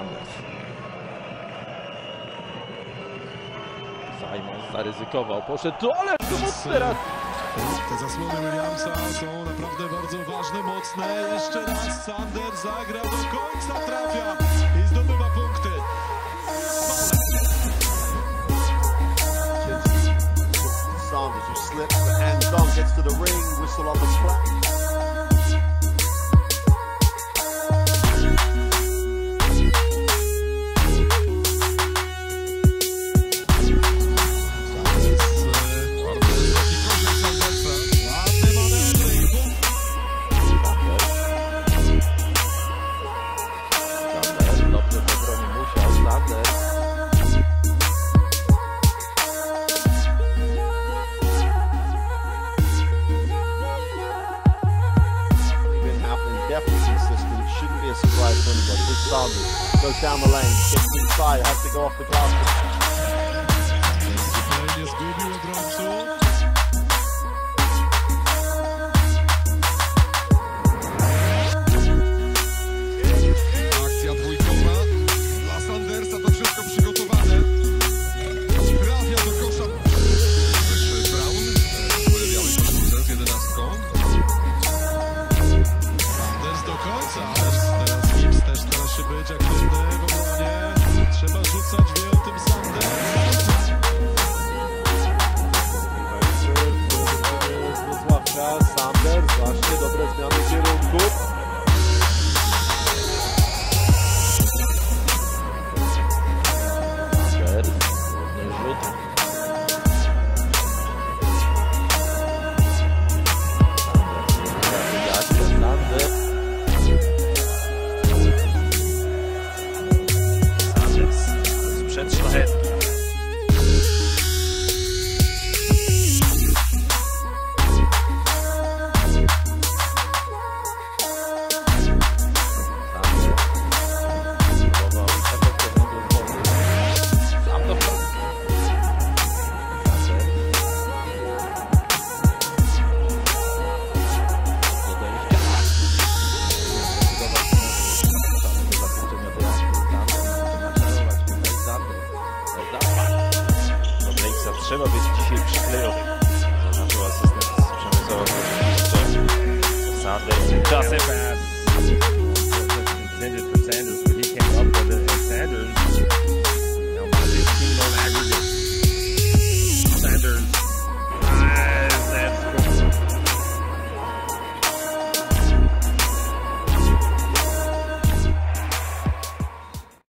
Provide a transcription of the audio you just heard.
Sanders. Simon zaryzykował, poszedł tu, ale tu teraz. Te zasłony Williamsa są naprawdę bardzo ważne, mocne. Jeszcze raz Sanders zagra do końca, trafia i zdobywa punkty. Sanders who slips the hands on, gets to the ring, whistle on the clock. Definitely consistent, shouldn't be a surprise for anybody. This Sanders goes down the lane, gets inside, has to go off the glass. Nie zgubił obrońców. Akcja dwójkowa dla Sandersa, to wszystko przygotowane. Trafia do kosza. Brown, biały koszulce z 11. Do końca, teraz Gibbs też stara się być aktywny w obronie. Trzeba rzucać, wie o tym Sanders. Sanders, właśnie dobre zmiany kierunku. Sanders, ładny rzut. Przed szlachetki. Trzeba być dzisiaj przyklejowy. Zaznaczył asystent przemysłowy. Sanders. Does it pass. Intended for Sanders.